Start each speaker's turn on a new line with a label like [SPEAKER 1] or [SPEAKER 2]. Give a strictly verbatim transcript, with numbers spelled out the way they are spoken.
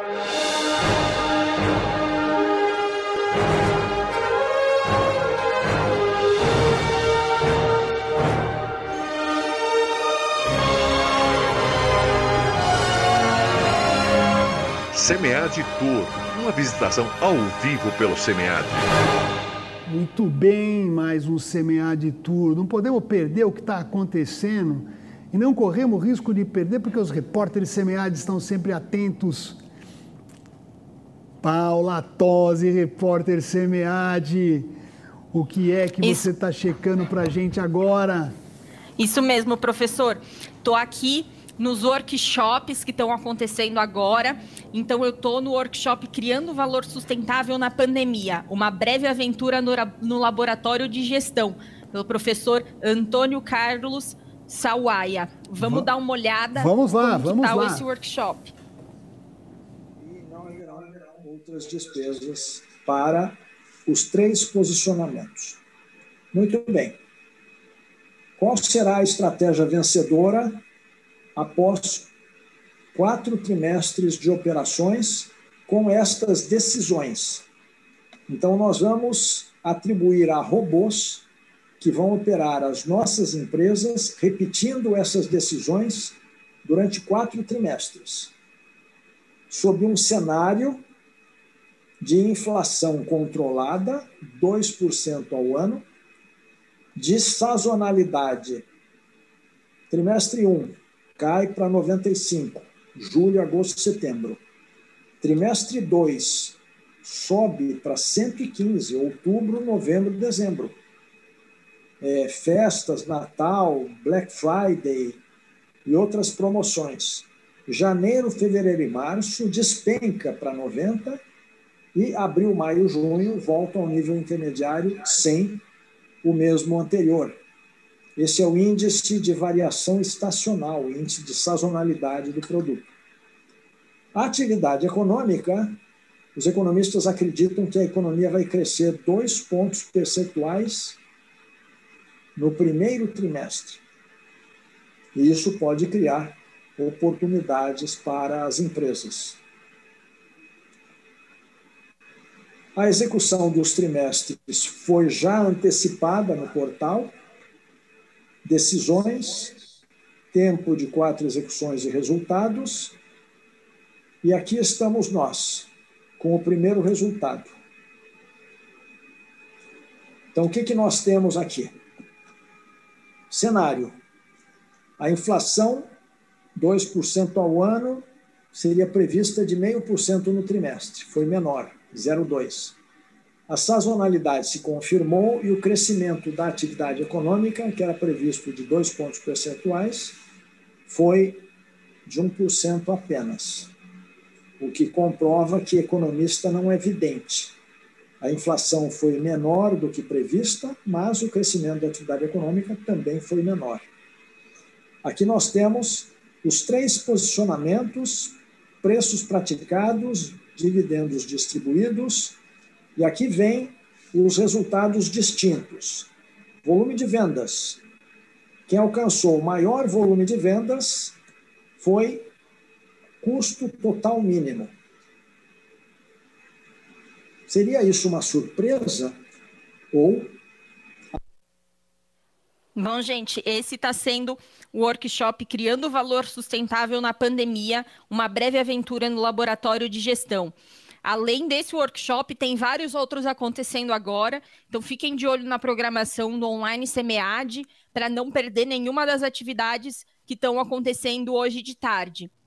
[SPEAKER 1] SEMEAD Tour, uma visitação ao vivo pelo SEMEAD.
[SPEAKER 2] Muito bem, mais um SEMEAD Tour. Não podemos perder o que está acontecendo e não corremos risco de perder porque os repórteres SEMEAD estão sempre atentos. Paula Tosi, repórter SEMEAD, o que é que
[SPEAKER 3] Isso.
[SPEAKER 2] você está checando para a gente agora?
[SPEAKER 3] Isso mesmo, professor. Estou aqui nos workshops que estão acontecendo agora. Então, eu estou no workshop Criando Valor Sustentável na Pandemia, uma breve aventura no, no Laboratório de Gestão, pelo professor Antônio Carlos Sawaia. Vamos Va dar uma olhada.
[SPEAKER 2] Vamos lá,
[SPEAKER 3] como
[SPEAKER 2] vamos
[SPEAKER 3] tá
[SPEAKER 2] lá.
[SPEAKER 3] esse workshop.
[SPEAKER 4] E não haverão outras despesas para os três posicionamentos. Muito bem. Qual será a estratégia vencedora após quatro trimestres de operações com estas decisões? Então, nós vamos atribuir a robôs que vão operar as nossas empresas, repetindo essas decisões durante quatro trimestres, sob um cenário de inflação controlada, dois por cento ao ano, de sazonalidade. Trimestre um, cai para noventa e cinco, julho, agosto, setembro. Trimestre dois, sobe para cento e quinze, outubro, novembro, dezembro. É, festas, Natal, Black Friday e outras promoções. Janeiro, fevereiro e março despenca para noventa e abril, maio, junho volta ao nível intermediário sem o mesmo anterior. Esse é o índice de variação estacional, o índice de sazonalidade do produto. A atividade econômica, os economistas acreditam que a economia vai crescer dois pontos percentuais no primeiro trimestre. E isso pode criar oportunidades para as empresas. A execução dos trimestres foi já antecipada no portal. Decisões, tempo de quatro execuções e resultados. E aqui estamos nós, com o primeiro resultado. Então, o que, que nós temos aqui? Cenário. A inflação, dois por cento ao ano, seria prevista de zero vírgula cinco por cento no trimestre. Foi menor, zero vírgula dois por cento. A sazonalidade se confirmou e o crescimento da atividade econômica, que era previsto de dois pontos percentuais, foi de um por cento apenas, o que comprova que economista não é vidente. A inflação foi menor do que prevista, mas o crescimento da atividade econômica também foi menor. Aqui nós temos os três posicionamentos, preços praticados, dividendos distribuídos. E aqui vem os resultados distintos. Volume de vendas. Quem alcançou o maior volume de vendas foi custo total mínimo. Seria isso uma surpresa? Ou...
[SPEAKER 3] Bom, gente, esse está sendo o workshop Criando Valor Sustentável na Pandemia, uma breve aventura no Laboratório de Gestão. Além desse workshop, tem vários outros acontecendo agora, então fiquem de olho na programação do Online SEMEAD para não perder nenhuma das atividades que estão acontecendo hoje de tarde.